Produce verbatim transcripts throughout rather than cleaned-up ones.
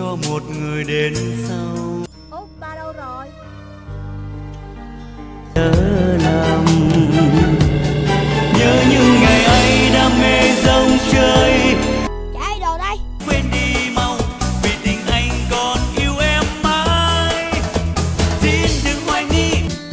có một người đến sau. Út ba đâu rồi? Nhớ lầm, nhớ những ngày ấy đam mê dòng chơi. Chạy đồ đây. Quên đi mau vì tình anh còn yêu em mãi. Xin đừng hoài nghi,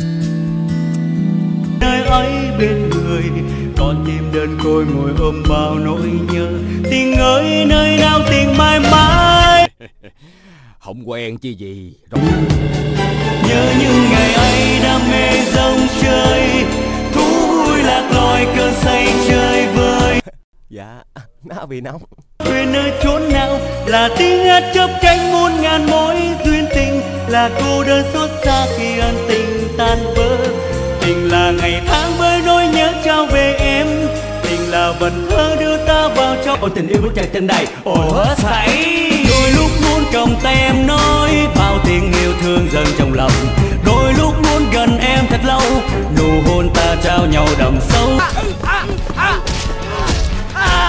nơi ấy bên người còn tim đơn côi ngồi ôm bao nỗi nhớ. Tình ơi nơi nào tình mãi mãi. Không quen chứ gì. Nhớ những ngày ấy đam mê dòng chơi, thú vui lạc loài cơn say chơi vơi. Dạ, nó bị nóng. Quên nơi chốn nào là tiếng hát chớp cánh muôn ngàn mối duyên tình, là cô đơn xót xa khi ân tình tan vỡ. Tình là ngày tháng với nỗi nhớ trao về em, tình là vần thơ đưa ta vào trong. Ôi tình yêu với trời trên đầy, ôi hết sảy. Đôi lúc muốn cầm tay em nói bao tiếng yêu thương dâng trong lòng, đôi lúc muốn gần em thật lâu, nụ hôn ta trao nhau đậm sâu. À, à, à, à.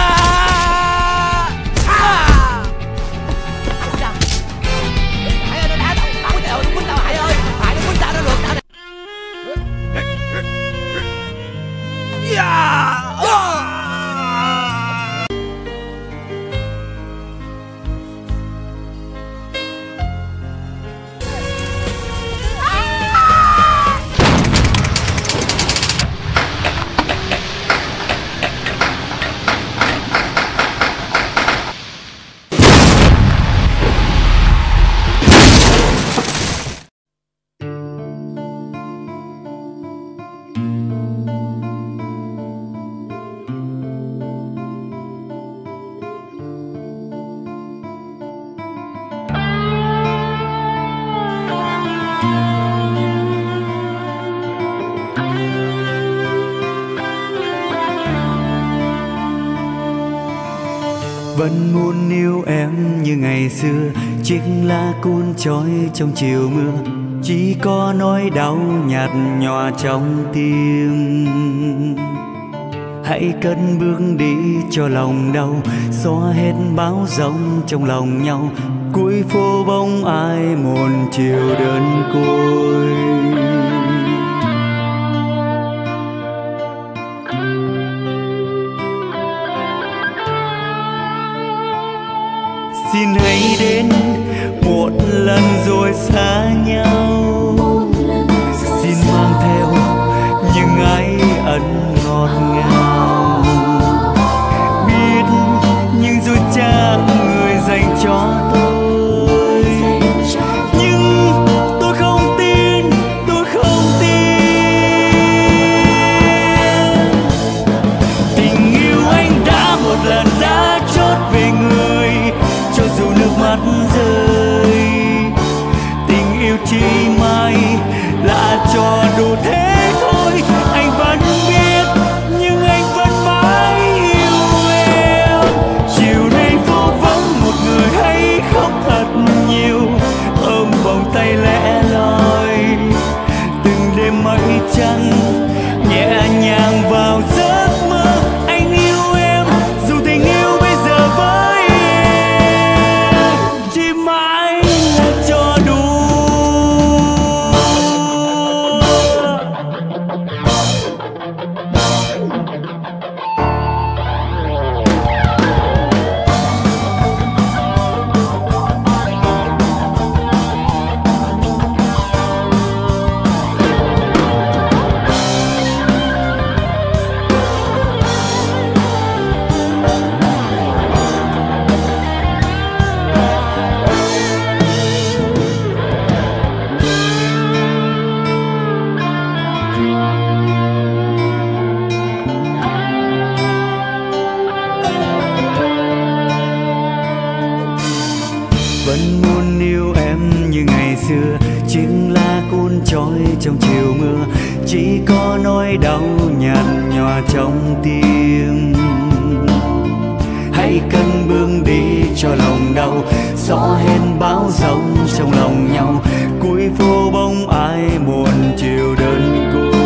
Vẫn muốn yêu em như ngày xưa, chiếc lá cuốn trôi trong chiều mưa, chỉ có nỗi đau nhạt nhòa trong tim. Hãy cất bước đi cho lòng đau, xóa hết bão giông trong lòng nhau. Cuối phố bóng ai một chiều đơn côi. Xin hãy đến một lần rồi xa nhau, xin mang theo những ái ân ngọt ngào, biết những dối trá người dành cho tôi. Nhưng tôi không tin, tôi không tin tình yêu anh đã một lần đã chót về người, cho dù nước mắt rơi. Tình yêu chỉ mãi là trò đủ thế thôi. Anh vẫn biết nhưng anh vẫn mãi yêu em. Chiều nay phố vắng một người hãy khóc thật nhiều, ôm vòng tay lẻ loi. Từng đêm mây trắng nhẹ nhàng vào giấc mơ. Anh yêu em dù tình yêu bây giờ với em chỉ mãi là trò đùa. Vẫn muốn yêu em như ngày xưa, chiếc lá cuốn trôi trong chiều mưa, chỉ có nỗi đau nhạt nhòa trong tim. Hãy cân bước đi cho lòng đau, xóa hết bão giông trong lòng nhau. Cuối phố bóng ai buồn chiều đơn côi.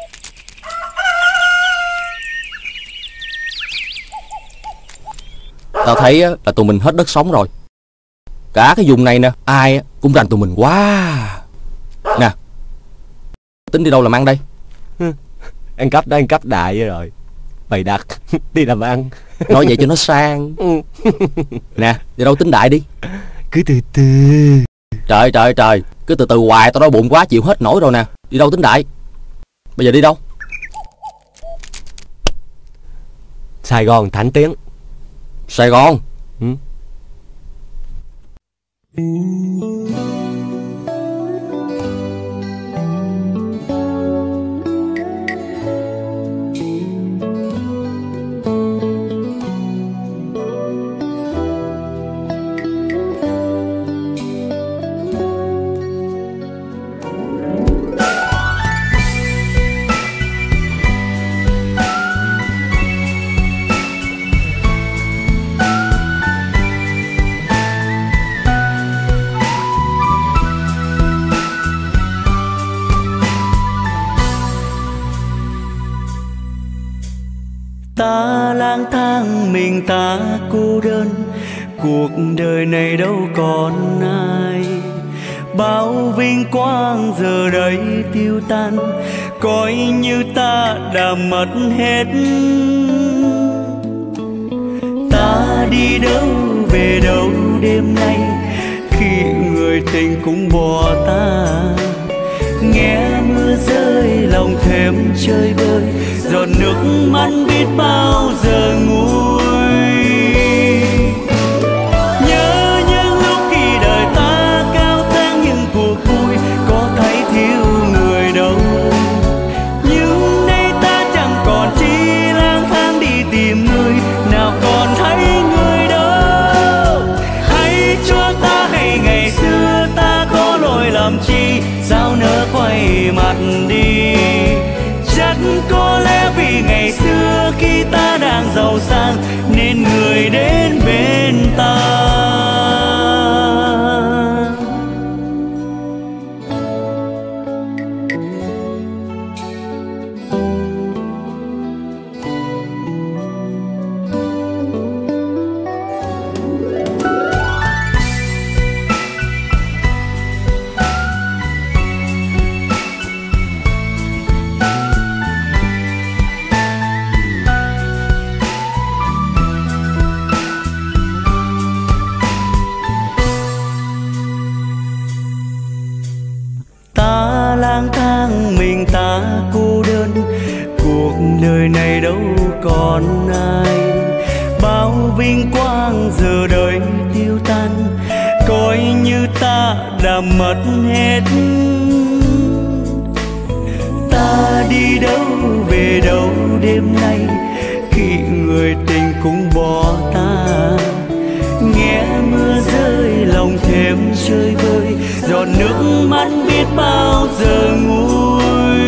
Tao thấy á, là tụi mình hết đất sống rồi. Cả cái vùng này nè, ai cũng rành tụi mình quá. Nè, tính đi đâu làm ăn đây? Ăn cắp đó, ăn cắp đại rồi. Bày đặt đi làm ăn. Nói vậy cho nó sang. Nè, đi đâu tính đại đi. Cứ từ từ. Trời trời trời, cứ từ từ hoài, tao đói bụng quá chịu hết nổi rồi nè. Đi đâu tính đại? Bây giờ đi đâu? Sài Gòn Thánh Tiến. Sài Gòn. Ừ. Ta lang thang mình ta cô đơn, cuộc đời này đâu còn ai. Bao vinh quang giờ đây tiêu tan, coi như ta đã mất hết. Ta đi đâu về đâu đêm nay, khi người tình cũng bỏ ta. Nghe mưa rơi lòng thêm chơi vơi, giọt nước mắt biết bao giờ nguôi. Nhớ những lúc khi đời ta cao sang những cuộc vui, có thấy thiếu người đâu. Nhưng nay ta chẳng còn chi lang thang đi tìm người, nào còn thấy người đâu. Hãy cho ta hay ngày xưa ta có lỗi làm chi, sao nỡ quay mặt đi. Chắc có lẽ vì ngày xưa khi ta đang giàu sang nên người đến bên ta. Lang thang mình ta cô đơn, cuộc đời này đâu còn ai. Bao vinh quang giờ đời tiêu tan, coi như ta đã mất hết. Ta đi đâu về đâu đêm nay, khi người tình cũng bỏ ta. Nghe mưa rơi lòng thêm chơi vơi, giọt nước mắt biết bao giờ nguôi.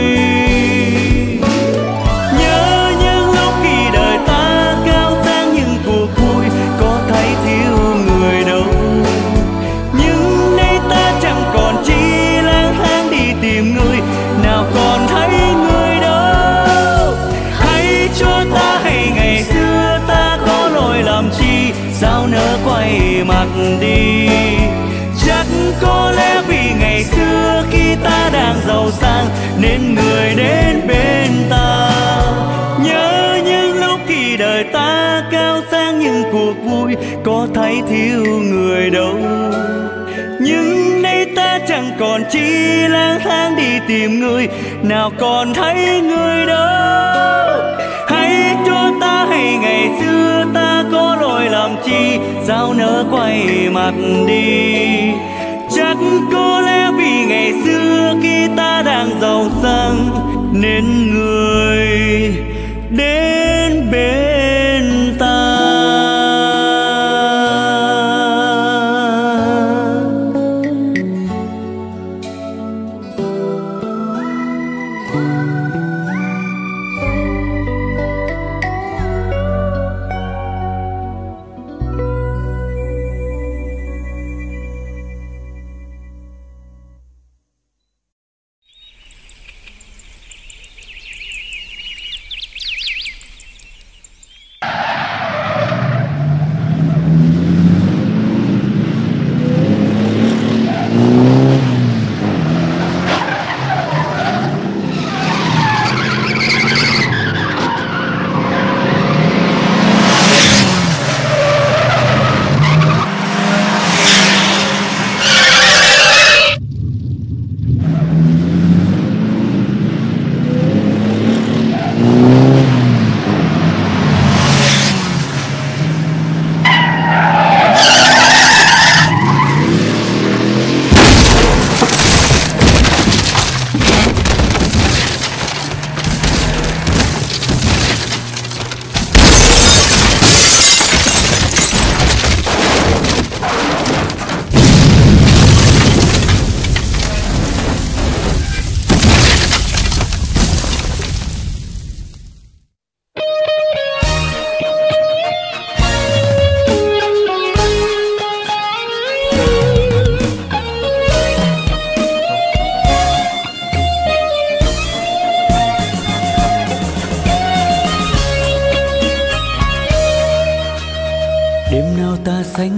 Nhớ những lúc khi đời ta cao sang những cuộc vui, có thấy thiếu người đâu. Nhưng nay ta chẳng còn chi lang thang đi tìm người, nào còn thấy người đâu. Hãy cho ta hay ngày xưa ta có lỗi làm chi, sao nỡ quay mặt đi. Chắc có lẽ vì ngày xưa khi ta đang giàu sang nên người đến bên ta. Nhớ những lúc khi đời ta cao sang những cuộc vui, có thấy thiếu người đâu. Nhưng nay ta chẳng còn chi lang thang đi tìm người, nào còn thấy người đâu. Hãy cho ta hay ngày xưa ta có lỗi làm chi, sao nỡ quay mặt đi. Chắc có lẽ vì ngày xưa khi ta đang giàu sang nên người đến bên ta.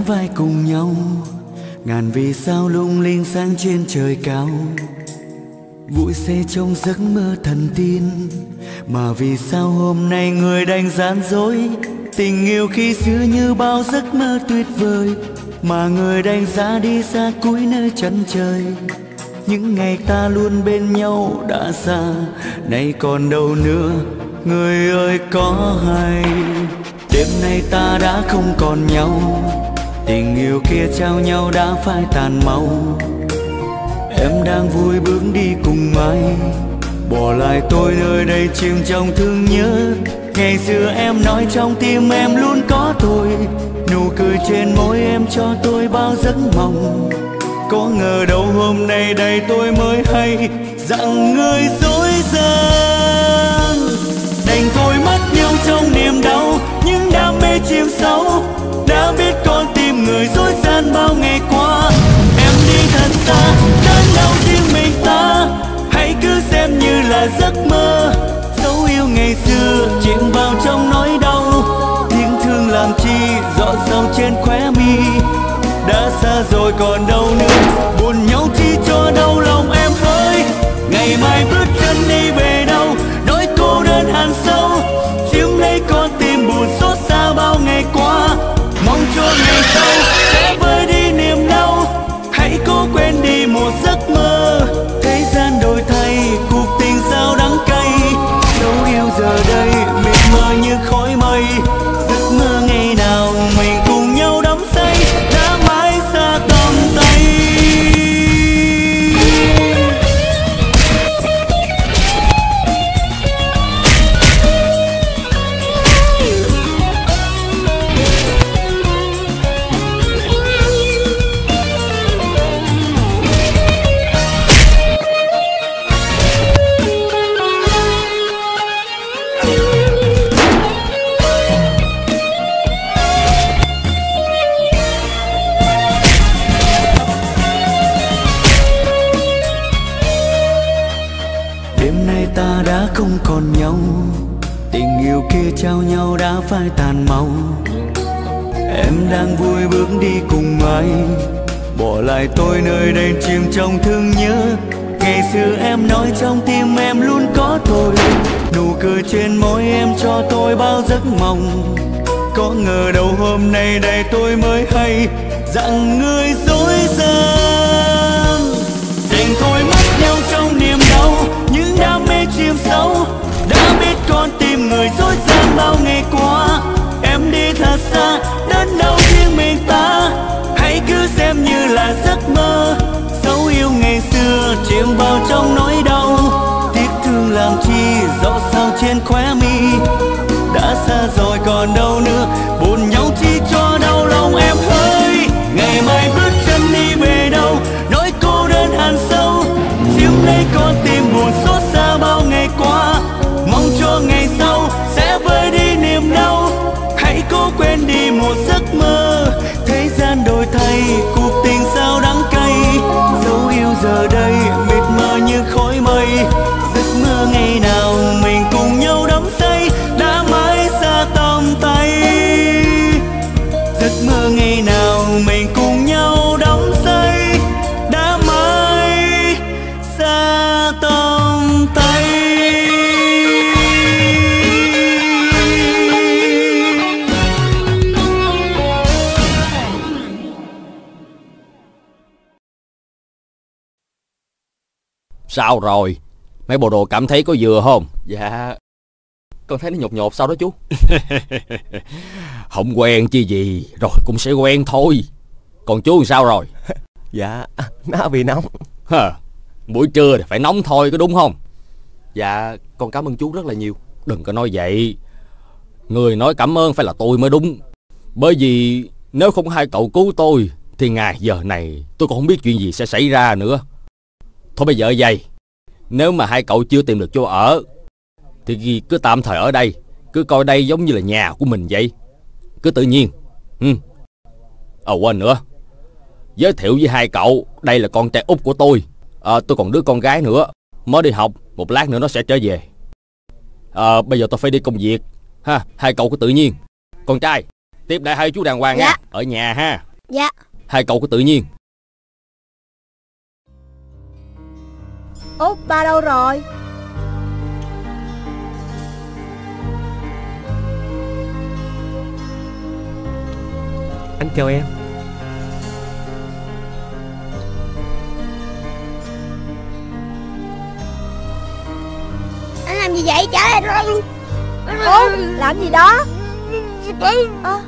vai cùng nhau, ngàn vì sao lung linh sáng trên trời cao. Vui say trong giấc mơ thần tiên, mà vì sao hôm nay người đành gian dối. Tình yêu khi xưa như bao giấc mơ tuyệt vời, mà người đành ra đi xa cuối nơi chân trời. Những ngày ta luôn bên nhau đã xa, nay còn đâu nữa người ơi có hay. Đêm nay ta đã không còn nhau, tình yêu kia trao nhau đã phai tàn mau. Em đang vui bước đi cùng ai, bỏ lại tôi nơi đây chìm trong thương nhớ. Ngày xưa em nói trong tim em luôn có tôi, nụ cười trên môi em cho tôi bao giấc mộng. Có ngờ đâu hôm nay đây tôi mới hay rằng người dối gian. Đành thôi mất nhau trong niềm đau, những đam mê chìm sâu. Đã biết con tim người dối gian bao ngày qua. Em đi thật xa, đớn đau riêng mình ta, hãy cứ xem như là giấc mơ. Dấu yêu ngày xưa chìm vào trong nỗi đau, tiếng thương làm chi giọt sâu trên khóe mi. Đã xa rồi còn đâu nữa, buồn nhau chi cho đau lòng em ơi. Ngày mai bước chân đi về đâu, nỗi cô đơn hằn sâu, chiếm lấy con tim buồn xót xa bao ngày qua. Mong cho ngày sau sẽ vơi đi niềm đau, hãy cố quên đi một giấc mơ. Thế gian đổi thay, cuộc tình sao đắng cay. Dấu yêu giờ đây mịt mờ như khói mây, giấc mơ ngày nào mình cùng nhau đắm say đã mãi xa tầm tay. Ta đã không còn nhau, tình yêu kia trao nhau đã phai tàn mau. Em đang vui bước đi cùng ai, bỏ lại tôi nơi đây chìm trong thương nhớ. Ngày xưa em nói trong tim em luôn có tôi, nụ cười trên môi em cho tôi bao giấc mộng. Có ngờ đâu hôm nay đây tôi mới hay rằng người dối gian. Đành thôi mất nhau trong niềm đau, những đam mê chìm sâu. Đã biết con tim người dối gian bao ngày qua. Em đi thật xa, đớn đau riêng mình ta, hãy cứ xem như là giấc mơ. Dấu yêu ngày xưa chìm vào trong nỗi đau, tiếc thương làm chi giọt sâu trên khóe mi. Đã xa rồi còn đâu nữa, buồn nhau chi cho đau lòng em ơi. Ngày mai bước chân đi về đâu, nỗi cô đơn hằn sâu, chiếm lấy con tim buồn xót xa bao ngày qua. Mong cho ngày sau sẽ vơi đi niềm đau, hãy cố quên đi một giấc mơ. Thế gian đổi thay, cuộc tình sao đắng cay. Dấu yêu giờ đây mịt mờ như khói mây, giấc mơ ngày nào mình cùng nhau đắm say đã mãi xa tầm tay. Giấc mơ ngày nào mình cùng nhau đắm say đã mãi xa tầm tay. Sao rồi? Mấy bộ đồ cảm thấy có vừa không? Dạ, con thấy nó nhột nhột sao đó chú. Không quen chi gì, rồi cũng sẽ quen thôi. Còn chú sao rồi? Dạ, nó bị nóng. Hờ, buổi trưa thì phải nóng thôi, có đúng không? Dạ, con cảm ơn chú rất là nhiều. Đừng có nói vậy. Người nói cảm ơn phải là tôi mới đúng. Bởi vì nếu không hai cậu cứu tôi thì ngày giờ này tôi còn không biết chuyện gì sẽ xảy ra nữa. Thôi bây giờ vậy, nếu mà hai cậu chưa tìm được chỗ ở thì cứ tạm thời ở đây, cứ coi đây giống như là nhà của mình vậy. Cứ tự nhiên. ừ. Ờ quên nữa, giới thiệu với hai cậu, đây là con trai út của tôi. à, Tôi còn đứa con gái nữa, mới đi học, một lát nữa nó sẽ trở về. à, Bây giờ tôi phải đi công việc ha, hai cậu cứ tự nhiên. Con trai tiếp đại hai chú đàng hoàng dạ. nha. Ở nhà ha. Dạ. Hai cậu cứ tự nhiên. Út, ba đâu rồi? Anh chào em. Anh làm gì vậy? Trả lại luôn. Út, làm gì đó? À.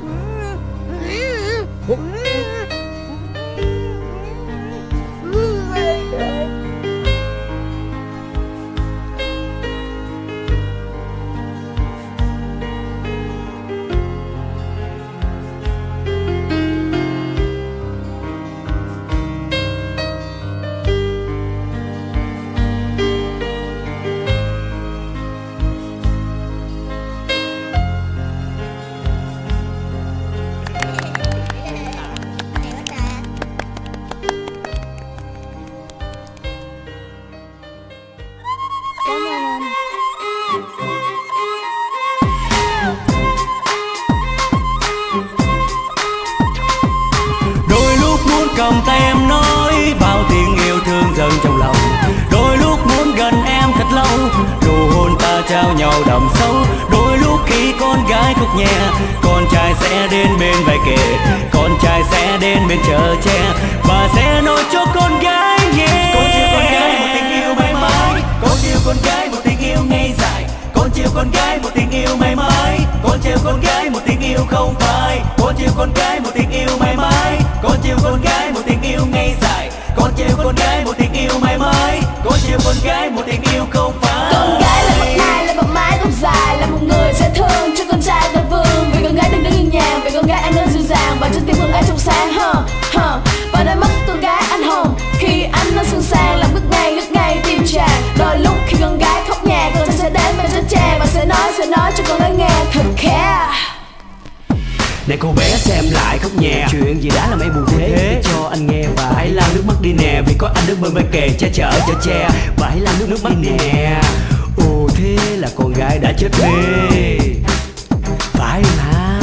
Cầm tay em nói bao tiếng yêu thương dâng trong lòng. Đôi lúc muốn gần em thật lâu, nụ hôn ta trao nhau đậm sâu. Đôi lúc khi con gái khóc nhẹ, con trai sẽ đến bên vai kề, con trai sẽ đến bên chở che và sẽ nói cho con gái nghe. Con chiều con gái một tình yêu mãi mãi, con chiều con gái một tình yêu ngây dài, con chiều con gái một tình yêu mãi mãi, con chiều con gái một tình yêu không phai, con chiều con gái một tình yêu mãi mãi, con chiều con gái một tình yêu ngây dài, con chiều con gái một tình yêu mãi mãi, con chiều con gái một tình yêu không phai. Con gái là bậc mai, là bậc mái tóc dài, là một người sẽ thương cho con trai ta vương. Vì con gái đừng đứng yên nhàng, vì con gái anh nên dịu dàng và cho tim hương ấy trong sáng. Huh, huh. Và đôi mắt con gái anh hồng khi anh nó sẵn sàng làm ngất ngây ngất ngây tim chàng. Đôi lúc khi con gái khóc nhẹ, con trai sẽ đến bên trên tre và sẽ nói sẽ nói cho con gái nghe thật khe. Này cô bé xem lại khóc nhẹ, chuyện gì đã làm em buồn thế, thế cho anh nghe và hãy lau nước mắt đi nè, vì có anh đứng bên bên kề che chở cho che và hãy lau nước, nước mắt đi nè. Ồ thế là con gái đã chết mê, phải mà.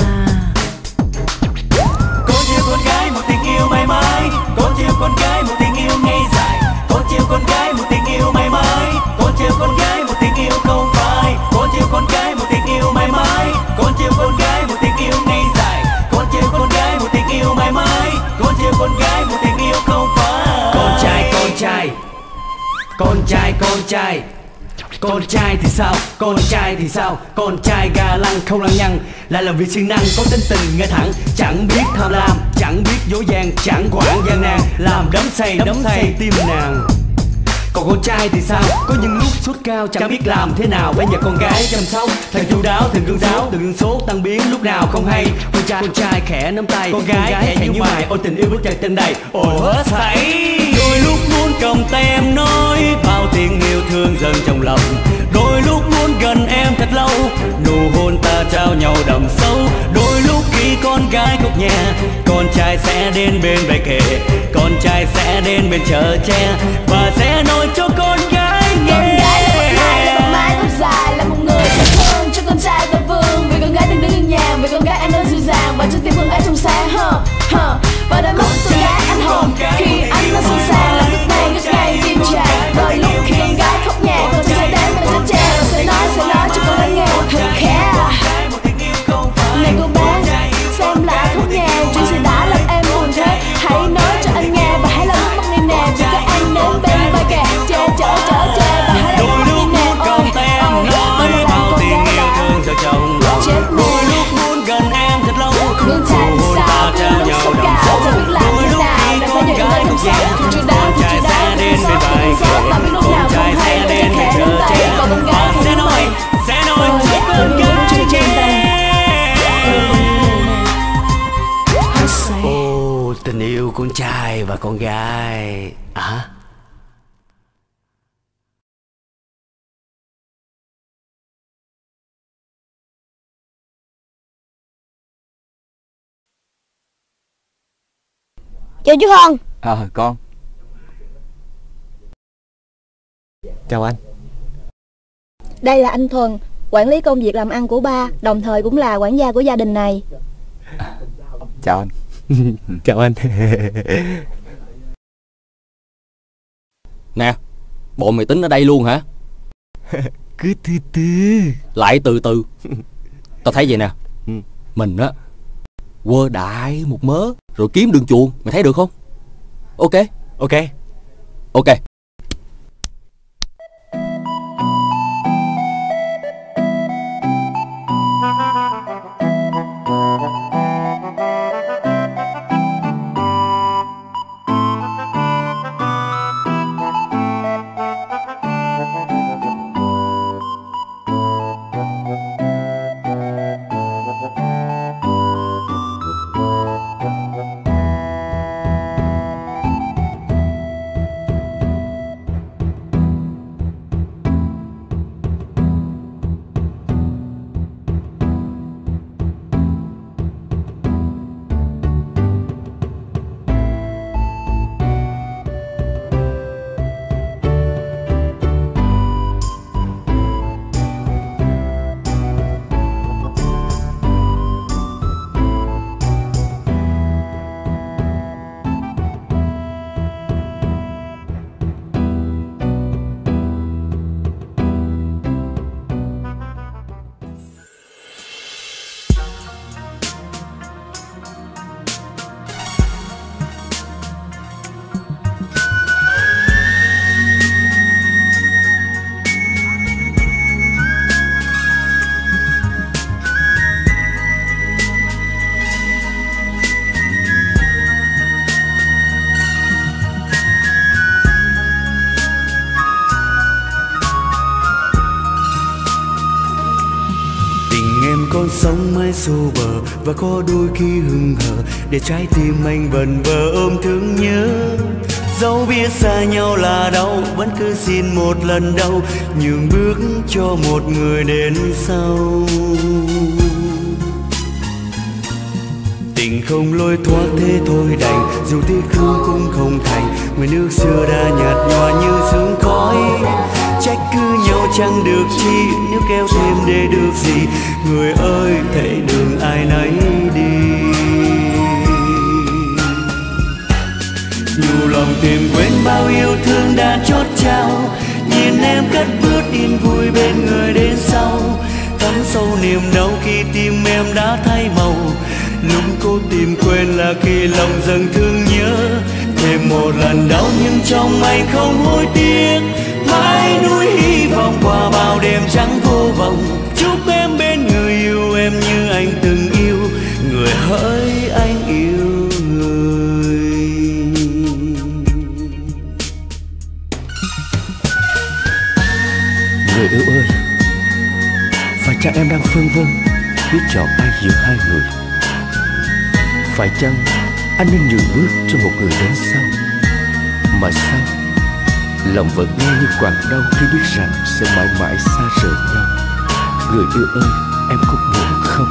Con chiều con gái một tình yêu mãi mãi, con chiều con gái một tình yêu ngây dài, con chiều con gái một tình yêu mãi mãi, con chiều con gái một tình yêu không phai, con chiều con gái một tình yêu mãi mãi, con chiều con gái một tình yêu ngây dài, con chiều con gái một tình yêu mãi mãi, con chiều con gái một tình yêu không phai. Con trai con trai, con trai con trai, con trai thì sao, con trai thì sao, con trai ga lăng không lăng nhăng, lại làm việc siêng năng có tính tình ngay thẳng, chẳng biết tham lam, chẳng biết dối gian, chẳng quản gian nan, làm đắm say đắm say tim nàng. Còn con trai thì sao, có những lúc sốt cao chẳng biết làm thế nào, bây giờ con gái chăm sóc thật chu đáo, thường gương giáo, từng sốt tăng biến lúc nào không hay. Con trai con trai khẽ nắm tay, con gái khẽ như mày, ôi tình yêu với trời tên đầy, ôi hết sảy. Đôi lúc muốn cầm tay em nói bao tiếng yêu thương dâng trong lòng, đôi lúc muốn gần em thật lâu, nụ hôn ta trao nhau đậm sâu. Đôi lúc khi con gái khóc nhẹ, con trai sẽ đến bên vai kề, con trai sẽ đến bên chở che và sẽ nói cho con gái nghe. Con gái là bậc mai, là bậc mái tóc dài, là một người sẽ thương cho con trai ta vương. Vì con gái đừng đứng yên nhàng, vì con gái anh nên dịu dàng và cho tim hương ấy trong sáng. Huh, huh. Và đôi mắt con gái anh hồng khi anh nó sẵn sàng làm ngất ngây ngất ngây tim chàng. Đôi lúc khi con gái khóc nhẹ, con trai sẽ đến bên trên tre và sẽ nói sẽ nói cho con gái nghe thật khe. Này cô bé, xem lại khóc nhẹ, chuyện gì đã làm em buồn thế, hãy nói cho anh nghe và hãy lau nước mắt đi nè, vì có anh đến bên vai kề che chở chở che và hãy lau nước mắt đi nè. Ôi ôi ôi, bao tiếng yêu thương giờ trong lòng, đôi lúc muốn gần em thật lâu, con trai thì sao, cứ lúc sắp cao chẳng biết làm thế nào để phải nhận người không sống. Chưa đáng thì chưa đáng thì không sống, không sống mà biết lúc nào không hay để cho khẽ nắm tay. Còn con gái thì nói sẽ nói cho con gái. Ồ, tình yêu con trai và con gái à? Chào chú Hân. Ờ à, con. Chào anh. Đây là anh Thuần, quản lý công việc làm ăn của ba, đồng thời cũng là quản gia của gia đình này. Chào anh. Chào anh. Nè, bộ mày tính ở đây luôn hả? Cứ từ từ. Lại từ từ. Tao thấy vậy nè. Ừ. Mình á quơ đại một mớ rồi kiếm đường chuồng. Mày thấy được không? Ok. Ok. Ok. Con sóng mãi xô bờ và có đôi khi hững hờ, để trái tim anh vần vờ ôm thương nhớ. Dẫu biết xa nhau là đau, vẫn cứ xin một lần đâu, nhường bước cho một người đến sau. Tình không lối thoát thế thôi đành, dù tiếc thương cũng không thành. Người nước xưa đã nhạt nhòa như sương khói. Trách cứ nhau chẳng được chi, nếu kéo thêm để được gì. Người ơi thấy đường ai nấy đi. Nhiều lòng tìm quên bao yêu thương đã chót trao, nhìn em cất bước yên vui bên người đến sau. Thắm sâu niềm đau khi tim em đã thay màu, lúc cô tìm quên là khi lòng dâng thương nhớ. Thêm một lần đau nhưng trong anh không hối tiếc, mãi nuối hy vọng qua bao đêm trắng vô vọng. Chúc em bên người yêu em như anh từng yêu, người hỡi anh yêu người. Người yêu ơi, phải chăng em đang phân vân biết chọn ai giữa hai người? Phải chăng anh nên nhường bước cho một người đến sau? Mà sao lòng vẫn nghe như quặn đau khi biết rằng sẽ mãi mãi xa rời nhau. Người yêu ơi, em có buồn không?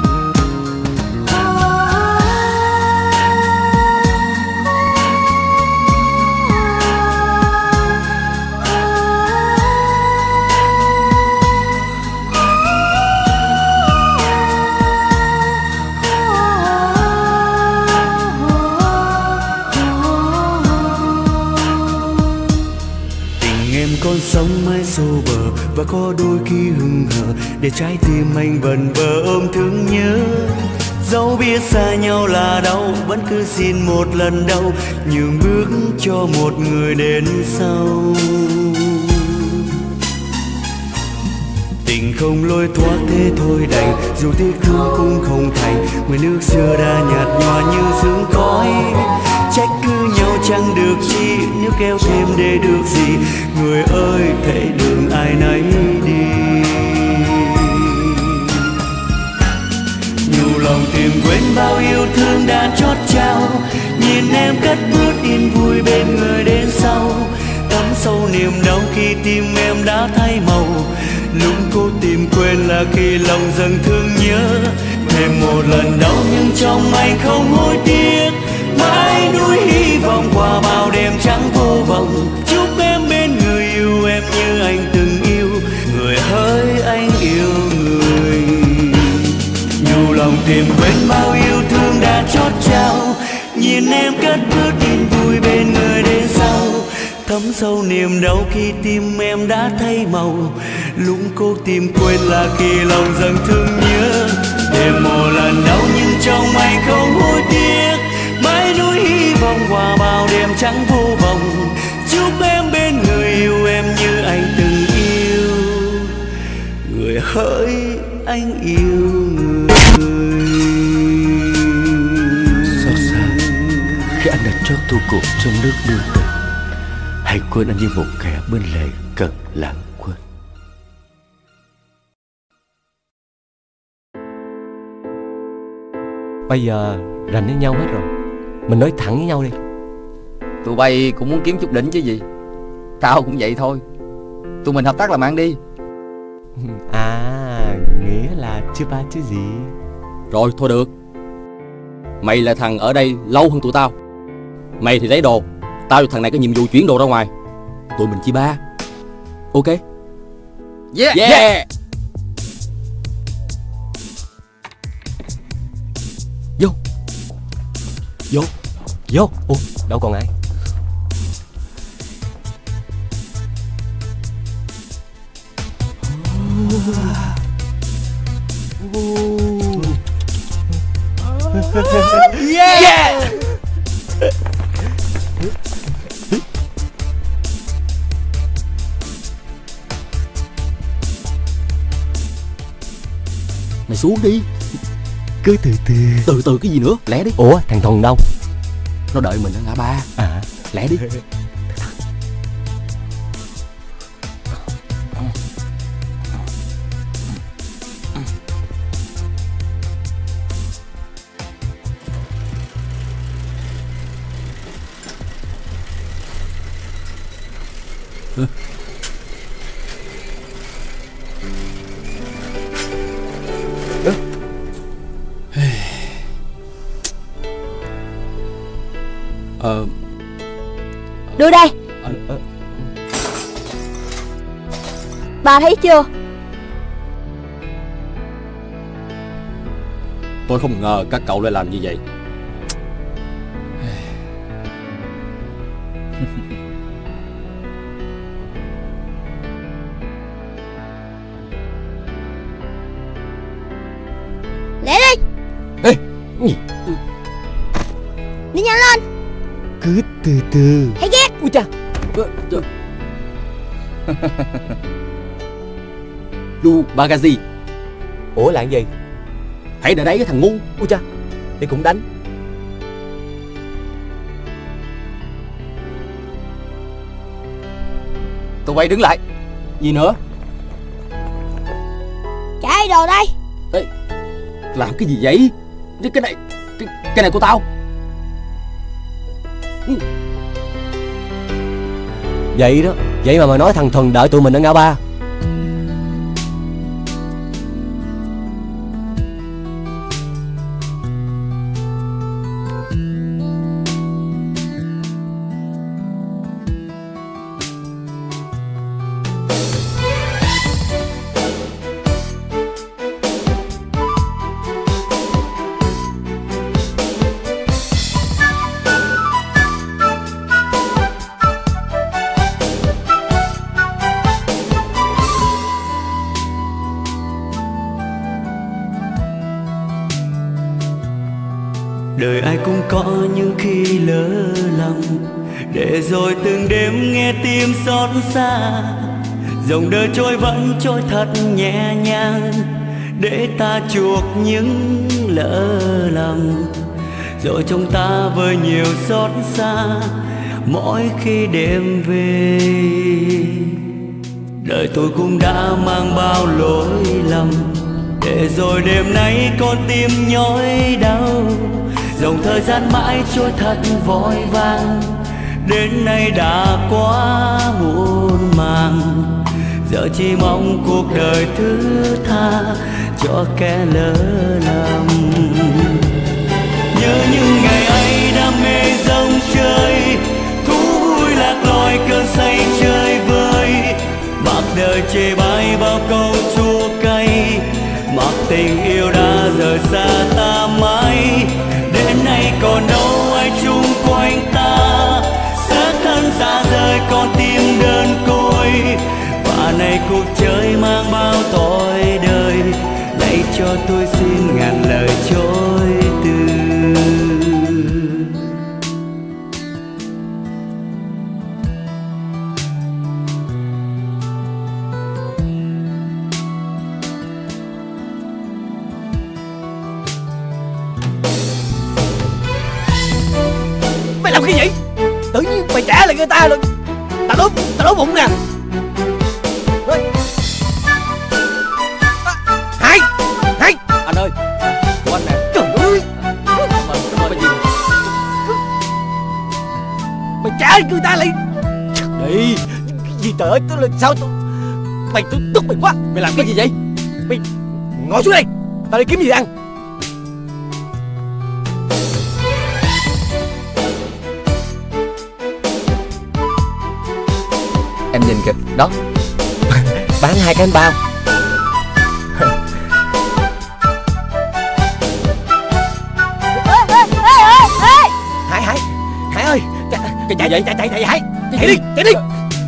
Con sóng mãi xô bờ và có đôi khi hững hờ, để trái tim anh vần vờ ôm thương nhớ. Dẫu biết xa nhau là đau, vẫn cứ xin một lần đâu, nhường bước cho một người đến sau. Tình không lối thoát thế thôi đành, dù tiếc thương cũng không thành. Người nước xưa đã nhạt nhòa như sương khói. Trách cứ nhau chẳng được chi, nếu kéo thêm để được gì. Người ơi thấy đường ai nấy đi. Nhiều lòng tìm quên bao yêu thương đã chót trao, nhìn em cất bước yên vui bên người đến sau. Đắm sâu niềm đau khi tim em đã thay màu, lúc cô tìm quên là khi lòng dâng thương nhớ. Thêm một lần đau nhưng trong anh không hối tiếc, mãi nuối hy vọng qua bao đêm trắng vô vọng. Chúc em bên người yêu em như anh từng yêu, người hỡi anh yêu người. Nhiều lòng tìm quên bao yêu thương đã chót trao, nhìn em cất bước tin vui bên người đến sau. Thấm sâu niềm đau khi tim em đã thay màu. Lúc cố tìm quên là khi lòng dâng thương nhớ. Đêm một lần đau nhưng trong anh không hối tiếc. Mãi núi hy vọng qua bao đêm trắng vô vọng. Chúc em bên người yêu em như anh từng yêu. Người hỡi anh yêu người. Xót xa khi anh đã trót tu cuộc trong nước đưa tình. Hãy quên anh như một kẻ bên lề cần lãng quên. Bây giờ rành với nhau hết rồi, mình nói thẳng với nhau đi. Tụi bay cũng muốn kiếm chút đỉnh chứ gì. Tao cũng vậy thôi. Tụi mình hợp tác làm ăn đi. À, nghĩa là chưa ba chứ gì. Rồi thôi được. Mày là thằng ở đây lâu hơn tụi tao. Mày thì lấy đồ, tao cho thằng này có nhiệm vụ chuyển đồ ra ngoài. Tụi mình chia ba. Ok. Yeah, yeah. yeah. Vô. Vô. Vô. Ủa, đâu còn ai. Yeah, yeah. Mày xuống đi. Cứ từ từ. Từ từ cái gì nữa, lẹ đi. Ủa, thằng Thuần đâu? Nó đợi mình ở ngã ba. À, lẹ đi. Ờ... Đưa đây. Ờ... Ờ... Bà thấy chưa? Tôi không ngờ các cậu lại làm như vậy. Lẹ đi. Ê, gì? Đi nhanh lên. Cứ từ từ. Thấy ghét. Ui cha. Lu Bagazi. Ủa là gì? Hãy để đấy cái thằng ngu. Ui cha, đi cũng đánh. Tụi bay đứng lại. Gì nữa? Trả ai đồ đây. Ê, làm cái gì vậy? Cái này, cái, cái này của tao. Vậy đó, vậy mà mày nói thằng Thuần đợi tụi mình ở ngã ba. Đời ai cũng có những khi lỡ lầm, để rồi từng đêm nghe tim xót xa. Dòng đời trôi vẫn trôi thật nhẹ nhàng, để ta chuộc những lỡ lầm. Rồi trong ta với nhiều xót xa, mỗi khi đêm về. Đời tôi cũng đã mang bao lỗi lầm, để rồi đêm nay con tim nhói đau. Dòng thời gian mãi trôi thật vội vàng, đến nay đã quá muộn màng. Giờ chỉ mong cuộc đời thứ tha cho kẻ lỡ lầm. Nhớ những ngày ấy đam mê rong chơi, thú vui lạc loài cơn say chơi vơi. Mặc đời chê bai bao câu chua cay, mặc tình yêu đã rời xa ta mãi. Đến nay còn đâu ai chung này cuộc chơi mang bao tội đời, hãy cho tôi xin ngàn lời chối từ. Mày làm cái gì? Tự nhiên mày trả lại người ta luôn. Tao đốt, tao đốt bụng nè. Hai, hai. Anh ơi, của anh nè. Trời ơi, Cảm ơn, cảm ơn cái gì? mày trả người ta lại. Đi. Cái gì trời ơi, tôi là sao tôi... Mày tôi tức mày quá. Mày làm cái gì vậy? Mày ngồi xuống đây. Tao đi kiếm gì ăn. Em nhìn kìa, đó. Bán hai cái bánh bao. Ê, ê, ê, ê, ê. Hải, Hải, Hải ơi. Chạy, chạy, chạy, chạy, chạy, chạy, Hải. Chạy đi, chạy đi.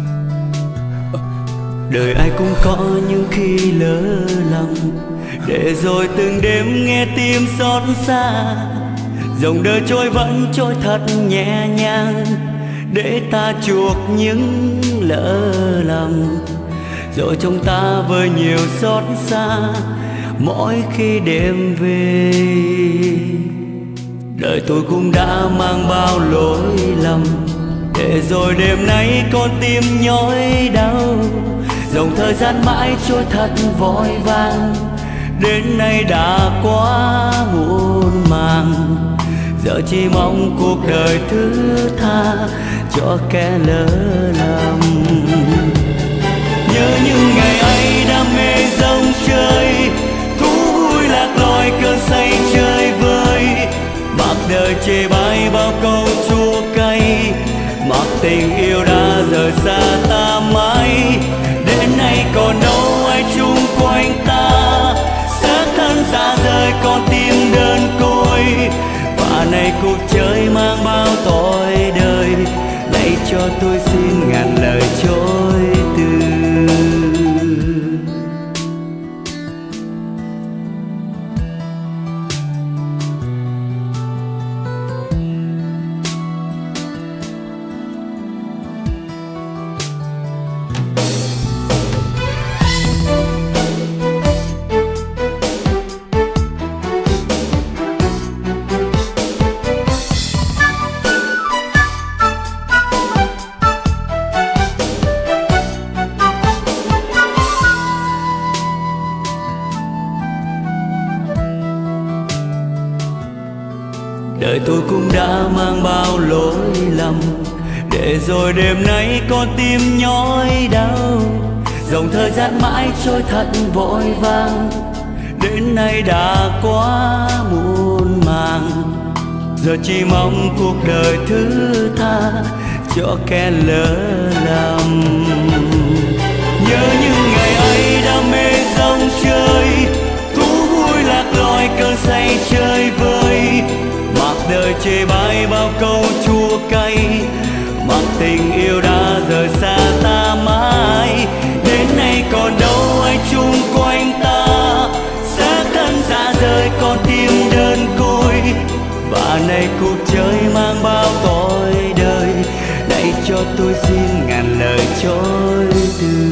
Đời ai cũng có những khi lỡ lầm, để rồi từng đêm nghe tim xót xa. Dòng đời trôi vẫn trôi thật nhẹ nhàng, để ta chuộc những lỡ lầm. Rồi trong ta với nhiều xót xa, mỗi khi đêm về. Đời tôi cũng đã mang bao lỗi lầm, để rồi đêm nay con tim nhói đau. Dòng thời gian mãi trôi thật vội vàng, đến nay đã quá muộn màng. Giờ chỉ mong cuộc đời thứ tha cho kẻ lỡ lầm. Nhớ những ngày ấy đam mê rong chơi, thú vui lạc loài cơn say chơi vơi. Mặc đời chê bai bao câu chua cay, mặc tình yêu đã rời xa ta mãi. Đến nay còn đâu ai chung quanh ta, xác thân xa rời con tim đơn côi. Và này cuộc chơi mang bao tội đời, hãy cho tôi xin ngàn lời chối từ. Đời tôi cũng đã mang bao lỗi lầm, để rồi đêm nay con tim nhói đau. Dòng thời gian mãi trôi thật vội vàng, đến nay đã quá muộn màng. Giờ chỉ mong cuộc đời thứ tha cho kẻ lỡ lầm. Nhớ những ngày ấy đam mê rong chơi, thú vui lạc loài cơn say chơi vơi. Mặc đời chê bai bao câu chua cay, mặc tình yêu đã rời xa ta mãi. Đến nay còn đâu ai chung quanh ta, xác thân xa rời con tim đơn côi. Và này cuộc chơi mang bao tội đời, hãy cho tôi xin ngàn lời chối từ.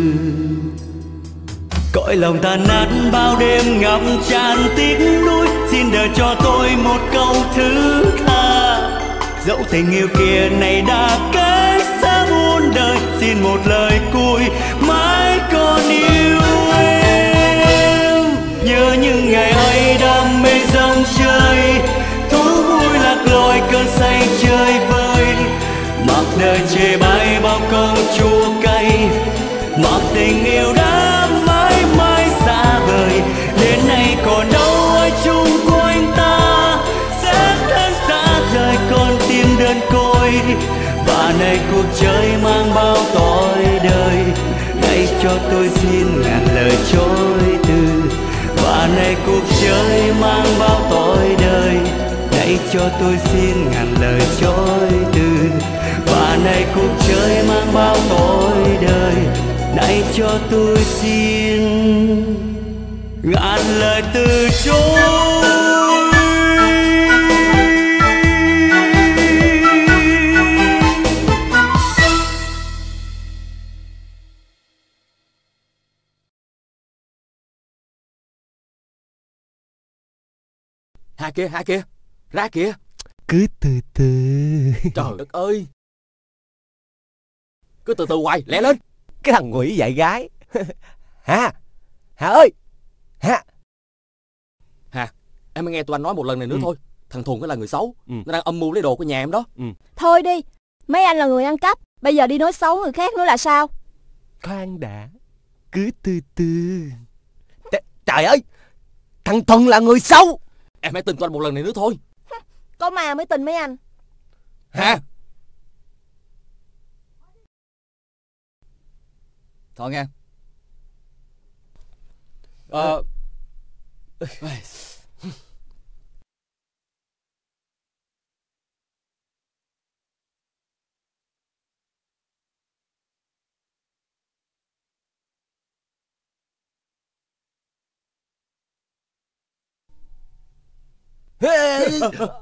Cõi lòng ta nát bao đêm ngập tràn tiếc nuối, xin đời cho tôi một câu thứ tha. Dẫu tình yêu kia này đã cách xa muôn đời, xin một lời cuối mãi còn yêu em. Nhớ những ngày ấy đam mê rong chơi, thú vui lạc loài cơn say chơi vơi. Mặc đời chê bai bao câu chua cay, mặc tình yêu đã mãi mãi xa vời. Đến nay còn đâu ai chung quanh ta, xác thân xa rời con tim đơn côi. Và này cuộc chơi mang bao tội đời, hãy cho tôi xin ngàn lời chối từ. Và này cuộc chơi mang bao tội đời, hãy cho tôi xin ngàn lời chối từ. Và này cuộc chơi mang bao tội đời, Hãy cho tôi xin ngàn lời từ chối. Hà kìa, Hà kìa, ra kìa. Cứ từ từ. Trời đất ơi, cứ từ từ hoài, lẹ lên. Cái thằng quỷ dạy gái. Hà, Hà ơi, Hà. Hà, em mới nghe tụi anh nói một lần này nữa ừ. thôi. Thằng Thuần là người xấu, ừ. nó đang âm mưu lấy đồ của nhà em đó. ừ. Thôi đi, mấy anh là người ăn cắp, bây giờ đi nói xấu người khác nữa là sao? Khoan đã, cứ từ từ. T Trời ơi, thằng Thuần là người xấu. Em hãy tin tụi anh một lần này nữa thôi. Có mà mới tin mấy anh. Hà, thôi nghe. Ờ Hey!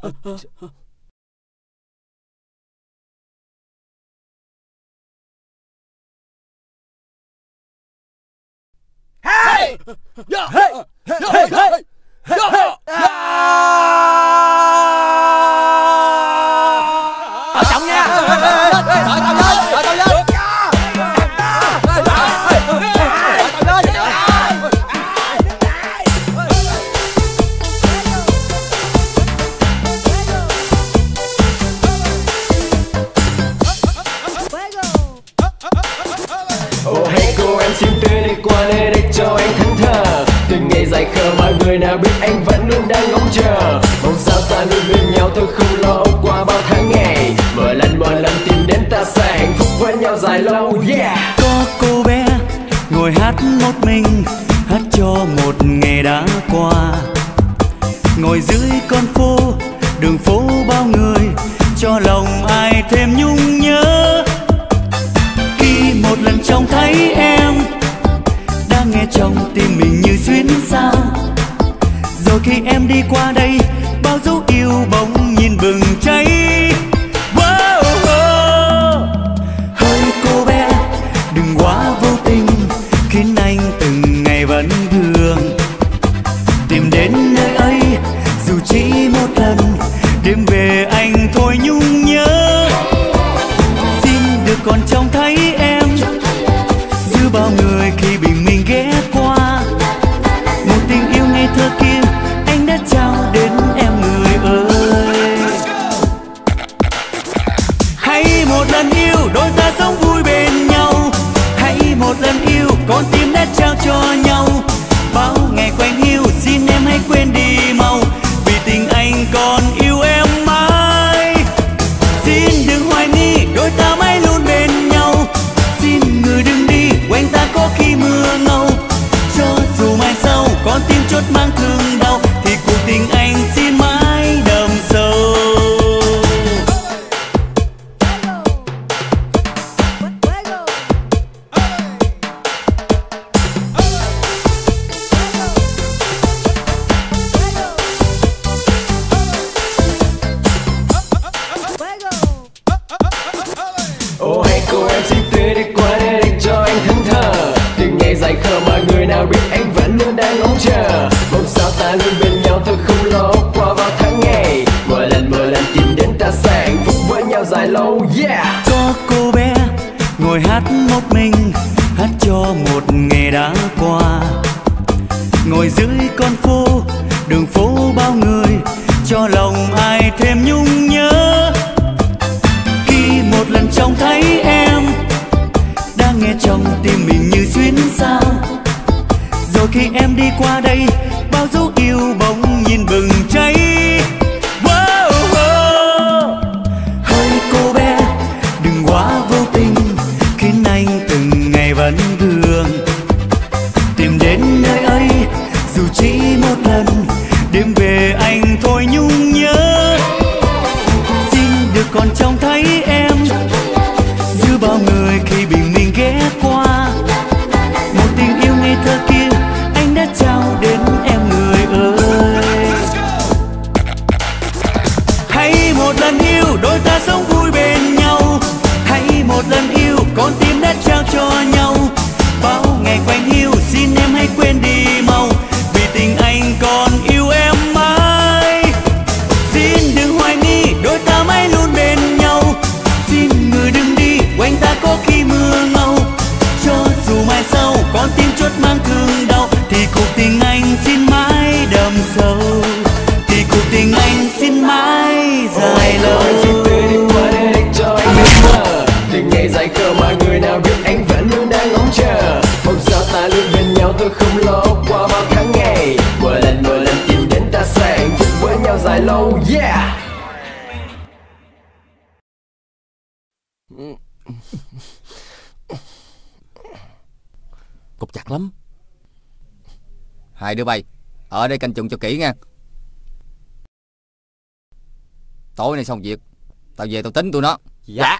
Hey! Dạ! Hey! Hey! Hey! Ở trọng nha! Đợi tao lên! Đợi tao lên! Dài khờ mọi người nào biết anh vẫn luôn đang ngóng chờ. Mong sao ta luôn bên nhau tôi không lo âu qua bao tháng ngày. Mỗi lần mỗi lần tìm đến ta sẽ hạnh phúc với nhau dài lâu. Yeah. Có cô bé ngồi hát một mình, hát cho một ngày đã qua. Ngồi dưới con phố, đường phố bao người, cho lòng ai thêm nhung nhớ. Khi một lần trông thấy em, đang nghe trong tim mình như xuyến sao. Rồi khi em đi qua đây, bao dấu yêu bỗng nhìn bừng cháy. Wow, wow. Hỡi cô bé, đừng quá vô tình, khiến anh từng ngày vẫn thương. Tìm đến nơi ấy, dù chỉ một lần, đêm về anh thôi nhung nhớ. Xin được còn trông thấy em, giữa bao người khi bình minh ghé qua. Một tình yêu ngây thơ kia anh đã trao đến em người ơi. Hãy một lần yêu đôi ta sống vui bên nhau. Hãy một lần yêu con tim đã trao cho nhau. Bao ngày quanh hiu xin em hãy quên đi mau, vì tình anh còn yêu em mãi. Xin đừng hoài nghi đôi ta mãi luôn bên nhau. Xin người đừng đi quanh ta có khi mưa ngâu. Cho dù mai sau con tim chốt mang thương đau, thì cuộc tình anh xin mãi đậm sâu. Ô hãy cô em xin tươi đi qua đây để cho anh thẫn thờ. Từng ngày dài khờ mọi người nào biết anh vẫn luôn đang ngóng chờ. Mong sao ta luôn bên nhau tôi không lo qua bao tháng ngày. Mỗi lần mỗi lần tìm đến ta sẽ hạnh phúc với nhau dài lâu. Yeah. Có cô bé ngồi hát một mình, hát cho một ngày đã qua. Ngồi dưới con phố, đường phố bao người, cho lòng ai thêm nhung nhớ. Khi một lần trông thấy em, đang nghe trong tim mình như xuyến sao. Rồi khi em đi qua đây, bao dấu yêu bỗng nhìn bừng cháy. Wow, wow. Hỡi cô bé, đừng quá vô tình, khiến anh từng ngày vẫn thương. Tìm đến nơi ấy, dù chỉ một lần, đêm về anh thôi nhung nhớ. Xin được còn trông thấy em, giữa bao người không lỗ qua bao tháng ngày. Mỗi lần mỗi lần tìm đến ta sẽ hạnh phúc với nhau dài lâu. Yeah. Cục chặt lắm. Hai đứa bay ở đây canh chừng cho kỹ nha. Tối nay xong việc tao về tao tính tụi nó. Dạ.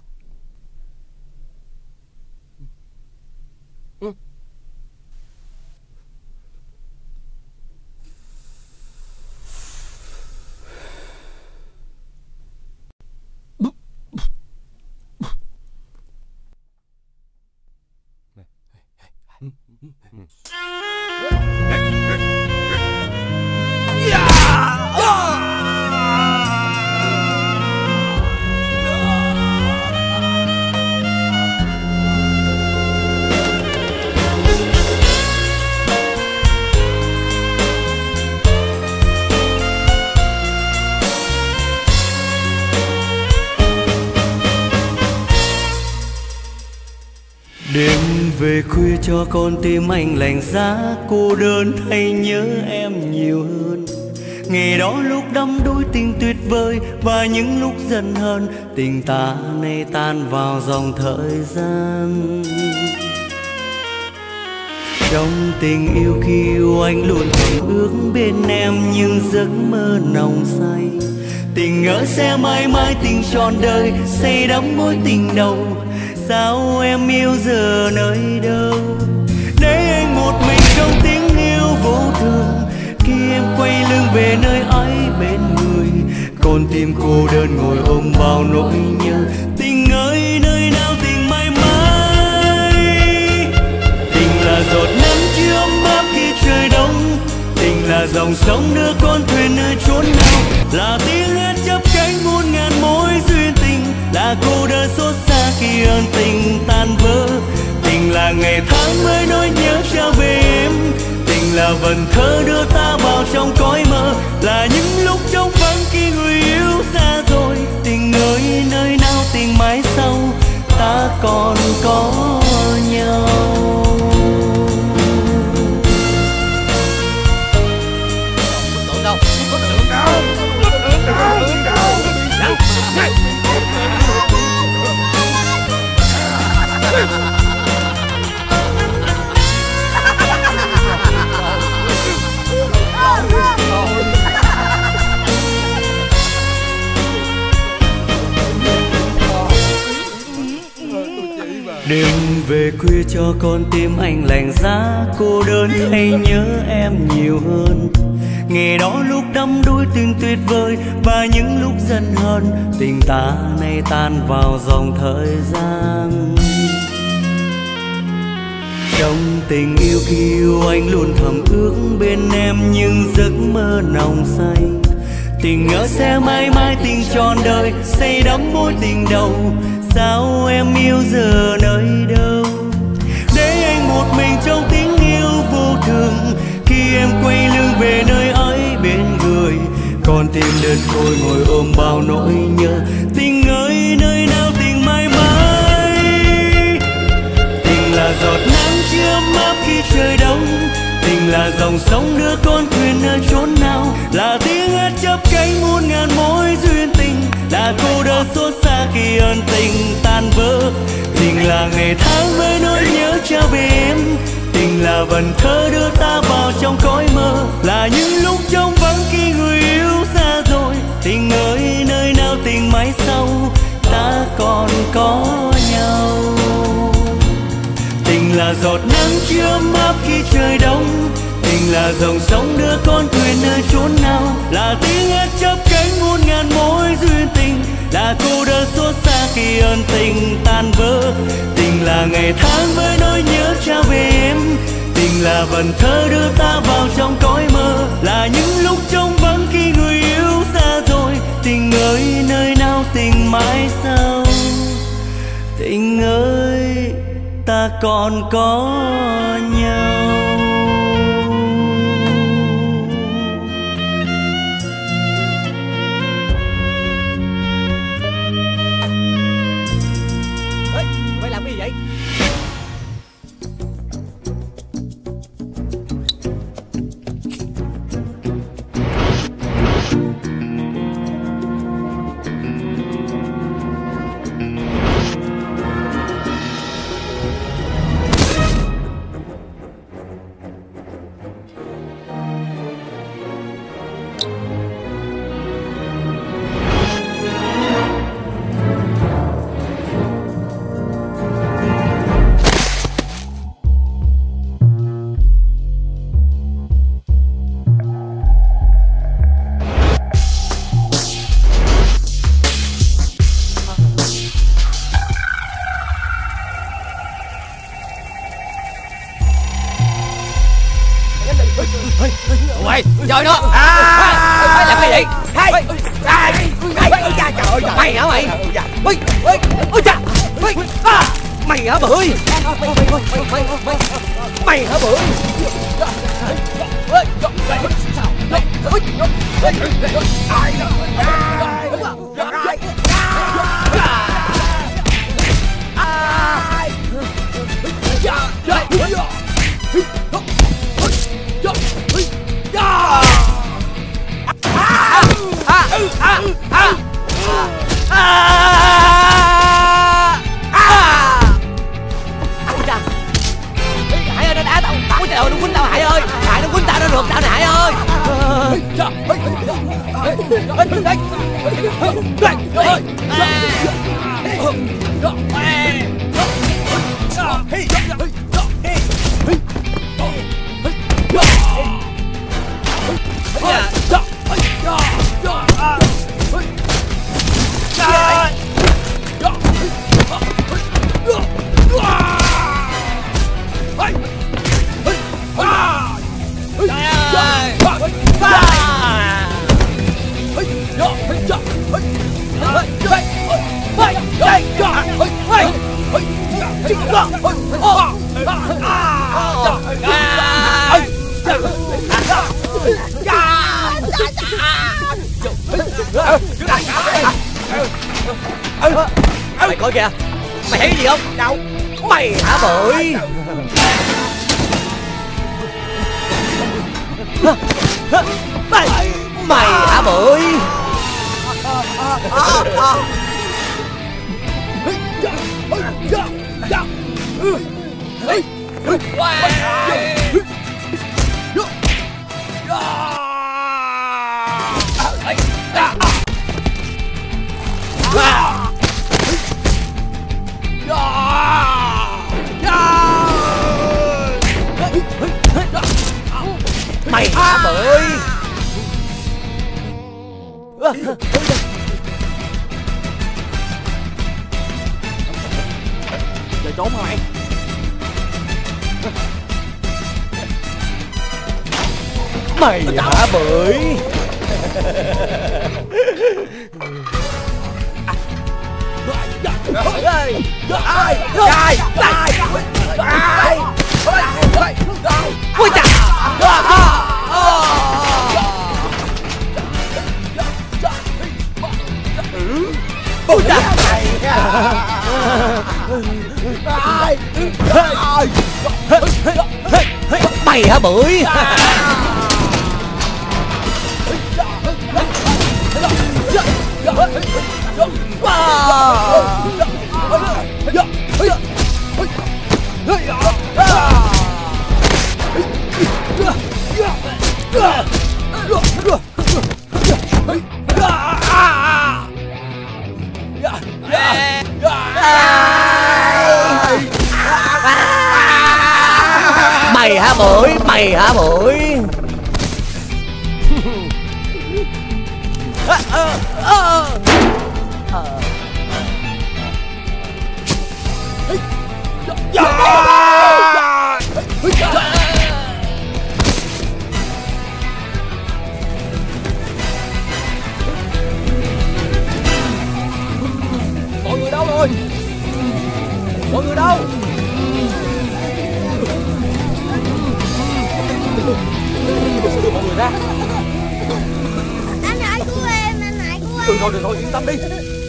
Đêm về khuya cho con tim anh lạnh giá, cô đơn hay nhớ em nhiều hơn. Ngày đó lúc đắm đuối tình tuyệt vời, và những lúc giận hờn tình ta nay tan vào dòng thời gian. Trong tình yêu khi yêu anh luôn thầm ước bên em những giấc mơ nồng say. Tình ngỡ sẽ mãi mãi tình trọn đời, say đắm mối tình đầu. Sao em yêu giờ nơi đâu, để anh một mình trong tiếng yêu vô thường. Khi em quay lưng về nơi ấy bên người, con tim cô đơn ngồi ôm bao nỗi nhớ. Tình ơi nơi nào tình mãi mãi. Tình là giọt nắng chưa ấm áp khi trời đông. Tình là dòng sông đưa con thuyền nơi chốn nào. Là tiếng hát chắp cánh muôn ngàn mối duyên tình. Là cô đơn xót xa khi ân tình tan vỡ. Tình là ngày tháng mới nỗi nhớ trao về em. Tình là vần thơ đưa ta vào trong cõi mơ. Là những lúc trống vắng khi người yêu xa rồi. Tình ơi nơi nào tình mãi sau, ta còn có nhau. Tưởng đâu, có tưởng đâu, có tưởng đâu, tưởng đâu. Đêm về khuya cho con tim anh lạnh giá, cô đơn hay nhớ em nhiều hơn. Ngày đó lúc đắm đuối tình tuyệt vời, và những lúc giận hờn tình ta nay tan vào dòng thời gian. Trong tình yêu khi yêu anh luôn thầm ước bên em những giấc mơ nồng say. Tình ngỡ sẽ mãi mãi tình trọn đời, say đắm mối tình đầu. Sao em yêu giờ nơi đâu, để anh một mình trong tiếng yêu vô thường. Khi em quay lưng về nơi ấy bên người, con tim đơn côi ngồi ôm bao nỗi nhớ. Tình ơi nơi nào tình mãi mãi. Tình là giọt nắng chưa ấm áp khi trời đông. Tình là dòng sông đưa con thuyền nơi chốn nào. Là tiếng hát chắp cánh muôn ngàn mối duyên tình. Là cô đơn xót xa khi ân tình tan vỡ. Tình là ngày tháng với nỗi nhớ trao về em. Tình là vần thơ đưa ta vào trong cõi mơ. Là những lúc trống vắng khi người yêu xa rồi. Tình ơi nơi nào tình mãi sau, ta còn có nhau. Tình là giọt nắng chưa ấm áp khi trời đông. Tình là dòng sông đưa con thuyền nơi chốn nào. Là tiếng hát chắp cánh muôn ngàn mối duyên tình. Là cô đơn xót xa khi ân tình tan vỡ. Tình là ngày tháng với nỗi nhớ trao về em. Tình là vần thơ đưa ta vào trong cõi mơ. Là những lúc trống vắng khi người yêu xa rồi. Tình ơi nơi nào tình mãi sau. Tình ơi ta còn có nhau. Ê, mày làm cái gì vậy? Quay, chơi nó. Làm cái gì? Hay. Hay. Ôi cha trời ơi. Mày hả mày? Ôi, ôi, ôi cha. Mày hả Bưởi? Mày hả Bưởi? Hải ơi, nó đá tao. Ôi trời ơi, nó quýnh tao Hải ơi. Hải nó quýnh tao, nó rượt tao nè Hải ơi. Mày coi kìa. Mày thấy cái gì không? Đâu? Mày hả Bưởi? Mày Mày hả Bưởi? Mày hả Bưởi? Giờ trốn hả mày? Mày hả Bưởi? Ôi trời! Ôi trời! Mày hả Bưởi? Mày hả Bưởi? Mày hả Bưởi? Mọi người đâu rồi? Mọi người đâu? Đưa mọi người ra. Anh Hải cứu em, anh Hải cứu em. Được rồi, được rồi, yên tâm đi.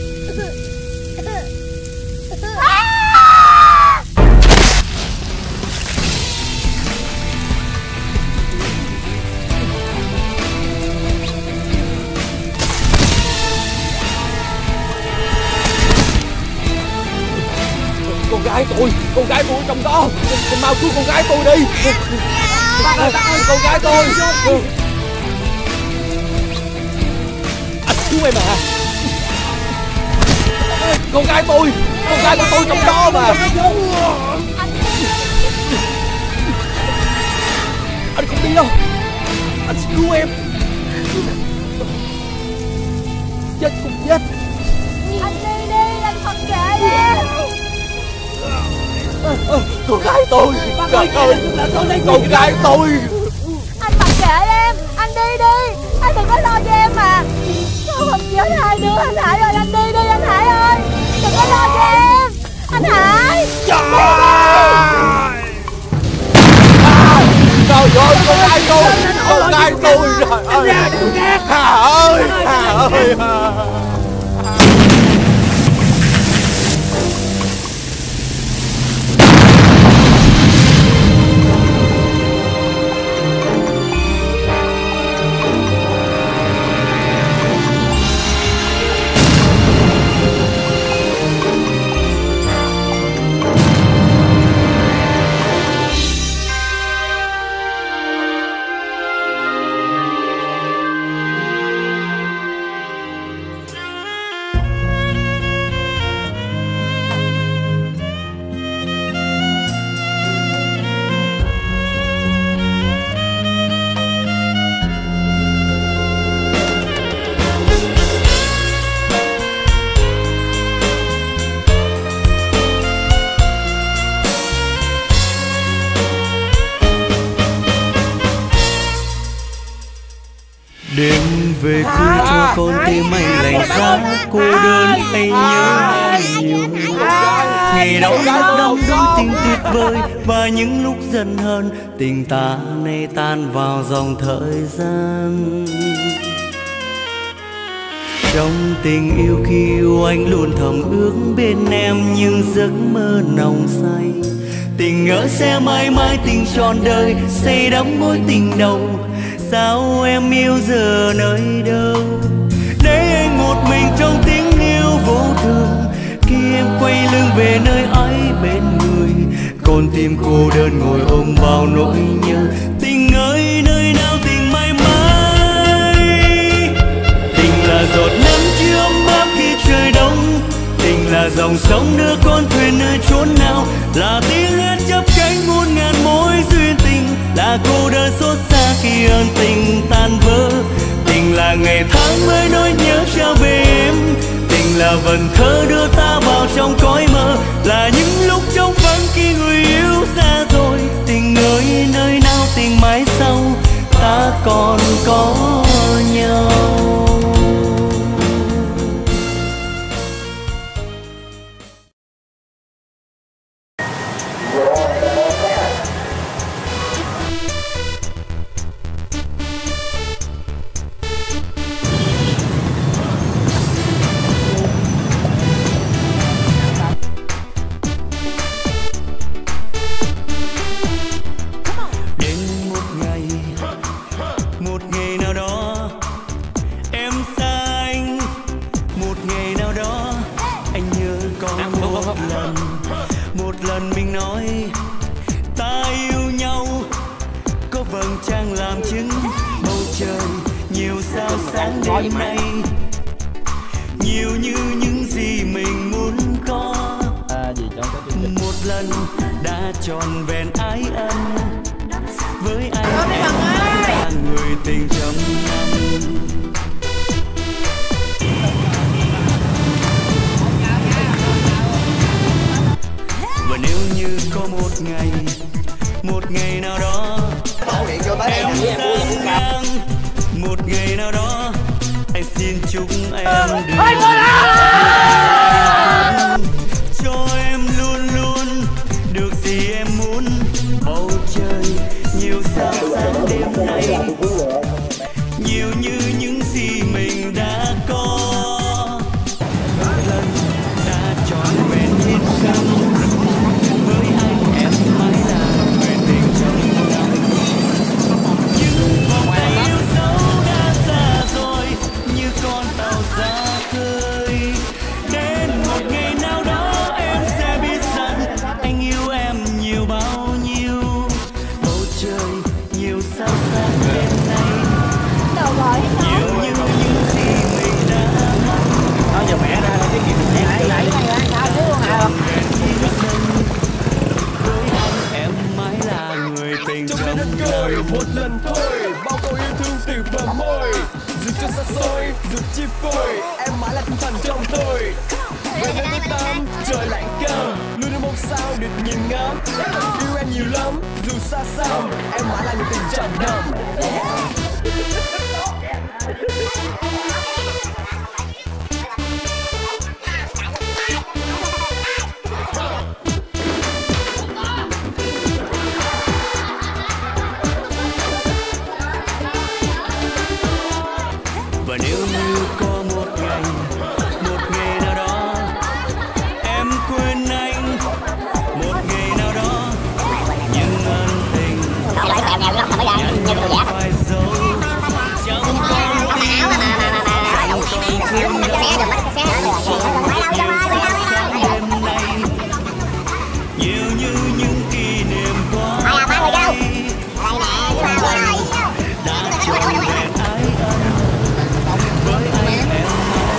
Con gái tôi, con gái tôi trong đó. Con mau cứu con gái tôi đi. Bác ơi, bác ơi, con gái tôi. Anh cứu em à? Con gái tôi, con gái của tôi trong đó mà. Anh không đi đâu. Anh sẽ cứu em. Chết cũng chết. Anh đi đi, anh không kệ em. Con gái tôi, con ơi, con gái tôi. Anh mặc kệ đi đi. Anh đừng có lo cho em mà. Con không chịu hai đứa. Anh Hải ơi, anh đi đi anh Hải ơi. Đừng có lo cho em. Anh Hải. Trời ơi, con gái tôi, con gái tôi, trời ơi, Hà ơi, Hà ơi, Hà. Đêm về khuya cho con tim anh lạnh giá, cô đơn anh nhớ em nhiều. Ngày đau đớn đau đớn tình tuyệt vời, và những lúc giận hờn tình ta nay tan vào dòng thời gian. Trong tình yêu khi yêu anh luôn thầm ước bên em những giấc mơ nồng say. Tình ngỡ sẽ mãi mãi tình trọn đời, say đắm mối tình đầu. Sao em yêu giờ nơi đâu, để anh một mình trong tiếng yêu vô thường. Khi em quay lưng về nơi ấy bên người, con tim cô đơn ngồi ôm bao nỗi nhớ. Tình ơi nơi nào tình mãi mãi. Tình là giọt nắng chưa ấm áp khi trời đông. Tình là dòng sông đưa con thuyền nơi chốn nào. Là tiếng hát chắp cánh muôn ngàn mối duyên tình. Là cô đơn xót xa khi ơn tình tan vỡ. Tình là ngày tháng mới nỗi nhớ trao về em. Tình là vần thơ đưa ta vào trong cõi mơ. Là những lúc trống vắng khi người yêu xa rồi. Tình ơi nơi nào tình mãi sau, ta còn có nhau. Và nếu như có một ngày, một ngày nào đó em quên anh, một ngày nào đó những ân tình nhận phải dấu trong con tim, trong con tim đêm nay nhiều như những kỷ niệm qua đây đã trọn vẹn ái ân với anh em.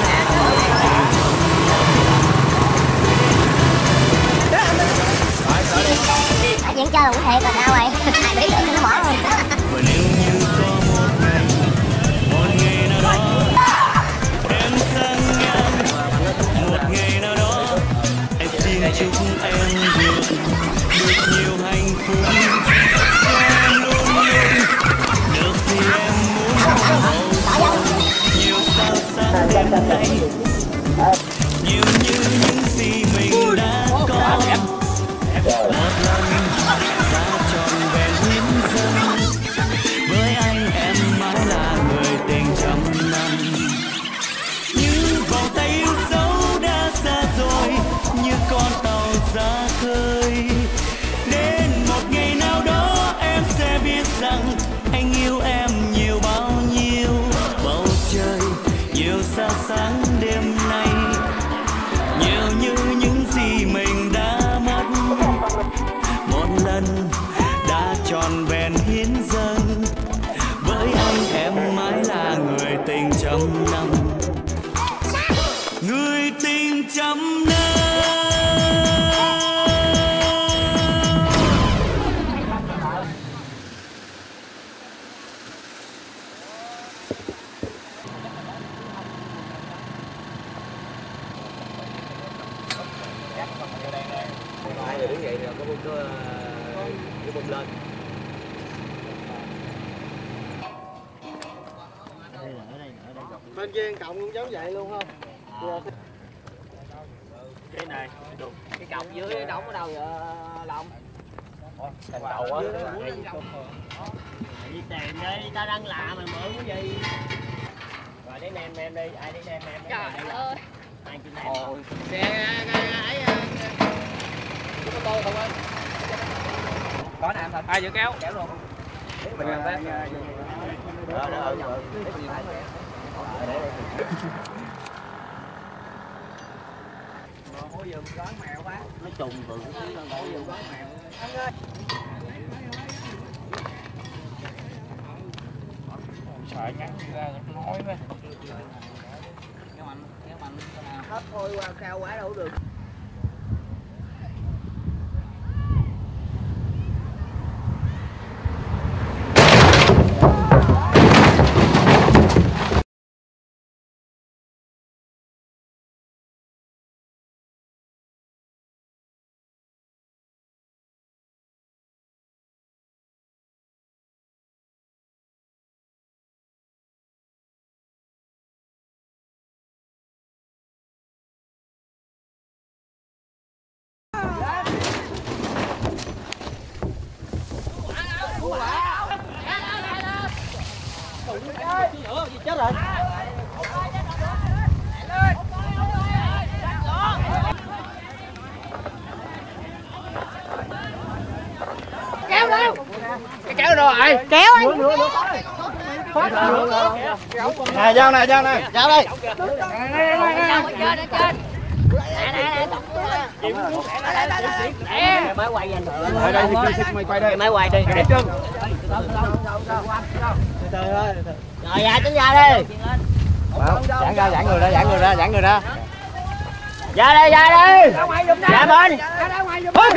Ở diễn chơi cũng thiệt rồi sao vậy? Ai biết được nó bỏ luôn. Và nếu như có một ngày, một ngày nào đó em sang ngang, một ngày nào đó em xin chúc em được được nhiều hạnh phúc, em luôn luôn được gì em muốn, nhiều sao sáng đêm nay, nhiều như những gì mình đã có. Một lần đã trọn vẹn hiến dâng với anh em mãi là người tình trăm năm. Những vòng tay yêu dấu đã xa rồi như con tàu ra khơi. Đến một ngày nào đó em sẽ biết rằng anh yêu em nhiều bao nhiêu. Bầu trời nhiều sao sáng đêm nay, nhiều như những gì mình đã mất. Một lần đã trọn vẹn hiến dâng với anh em mãi là người tình trăm năm, người tình trăm năm. Hai người đứng vậy rồi có bung có cái bung lên. Bên kia cộng cũng giống vậy luôn không? Cái này cái cọng dưới đóng ở đâu vậy Long? Thành cầu á. Đi tiền đi, ta đang lạ mà mượn cái gì? Rồi để nem em đi, ai để nem em? Trời ơi. Ai chịu nem? Ôi. Xe ấy có tôi không ơi. Có nè em thật. Ai vừa kéo? Kéo luôn. Mình làm thế. Đó đó. Hối giùm có mèo quá. Nó trùng bự cái con hối giùm có mèo. Anh ơi. Sợ nhắn ra nói với. Kéo mạnh, kéo mạnh cái nào. Hết thôi qua cao quá đâu được. Chết rồi. Kéo lên. Cái kéo đâu rồi? Kéo anh. Nè dao nè, dao nè. Dao đây. Máy quay vậy. Ở đây thì mày quay đây. Máy quay đi. Để chân. Từ từ thôi. Rồi ra tránh ra đi. Giãn ra, giãn người ra, giãn người ra, giãn người ra. Ra đây, ra đây. Ra bên. Ok.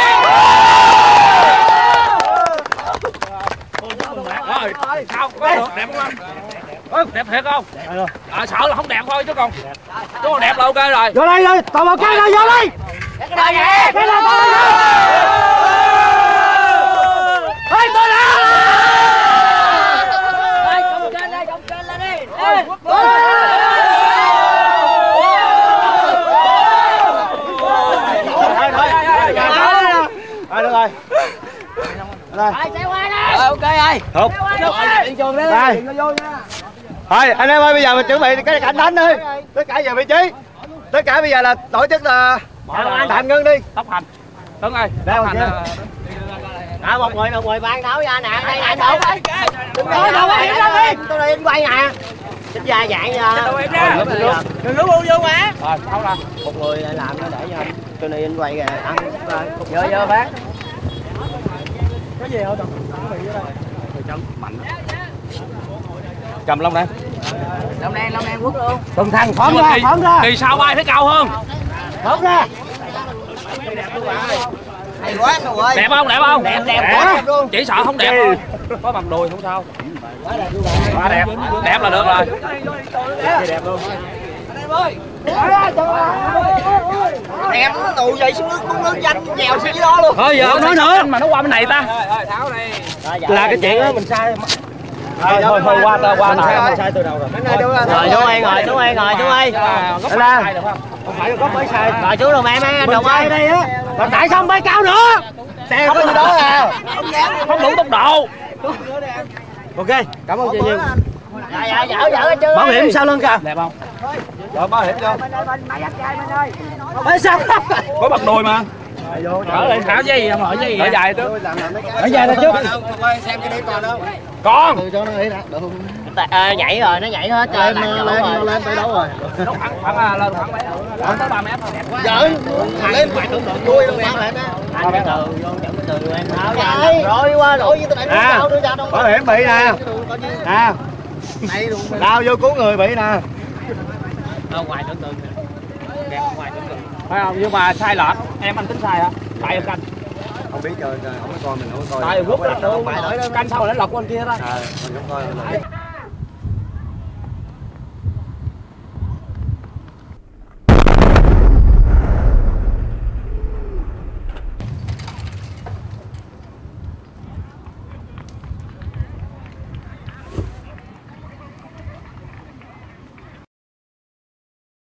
Rồi, sao? Có được đẹp không anh? Có đẹp thiệt không? À, sợ là không đẹp thôi chứ còn chứ còn đẹp là ok rồi. Vô đây đi, tao một cái rồi vô đi. Cái đó vậy. Cái là tao. Ê, tôi đã. đây. Đây. Xe qua đây. Rồi ok ơi. Thục. Đi chuồng đi. Đây. Đừng có vô nha. Thôi anh em ơi, bây giờ mình chuẩn bị cái cảnh đánh đi. Tất cả về vị trí. Tất cả bây giờ là tổ chức là tạm ngưng đi. Tốc hành. Tuấn ơi. Đây Tốc hành. À, một người một người ban đấu ra nè, đây nè đâu. Đừng có đâu em đi. Tôi đi quay nè. Xích da dạng nha. Đừng có bu vô mà. Rồi, tháo ra. Một người lại làm nó để cho anh. Tôi đi anh quay kìa. Ăn rồi. Vô vô bác. Cái gì hả Tùng? Cầm lông đây. Lông đen, lông đen quất luôn. Từng thằng phóng ra, phóng ra. Thì sao bay phải cao hơn. Phóng ra. Hay quá rồi. Đẹp không? Đẹp không? Đẹp đẹp quá luôn. Chỉ sợ không đẹp thôi. Có bằng đùi không sao. Quá đẹp. Đẹp là được rồi. Đẹp luôn. Em tụ vậy xuống nước cũng nước danh nhèo xuống dưới đó luôn. Thôi giờ không nói nữa mà nó qua bên này ta. Là cái chuyện đó mình sai. Thôi thôi thôi qua ta qua sai, ta. mình sai từ đầu rồi. Rồi chú ơi, ngồi chú ơi, ngồi chú ơi. Góc sai được không? Không phải là góc mới sai. Rồi chú đồng em á, Mình đồng sai ơi. đây á. Mà tại sao không bay cao nữa? Xe có gì đó à. Không đủ tốc độ. Ok, cảm ơn chị nhiều. Dạ dạ dở dở chưa? Bảo hiểm sau lưng kìa. Đẹp không? Rồi bảo hiểm vô. Ê sao? Có bằng đùi mà. Vô. Ở đây tháo dây không hỏi dây. Ở dài trước. Ở dài ra trước. Xem cái đấy còn đâu. Con. Từ cho nó ấy đã. Được không? À, nhảy rồi, nó nhảy hết trơn. Lên lên lên tới đâu rồi? Nó khoảng khoảng lên khoảng mấy. Khoảng tới ba mét thôi. Giỡn. Lên ngoài tụi đội đuôi luôn em hả? Anh cái từ vô chậm cái từ em tháo ra. Rồi qua lỗi với tôi này À, đưa ra đâu. bảo hiểm bị nè. Nè. Lao vô cứu người bị nè. Ở ngoài tưởng tượng nè. Đẹp ngoài tưởng tượng. Phải không? Nhưng mà sai lệch. Em anh tính sai hả? Tại em canh. Không biết trời, không có coi mình không có coi. Tại rút ra luôn. Canh sao mà nó lật qua bên kia đó. À, mình không coi.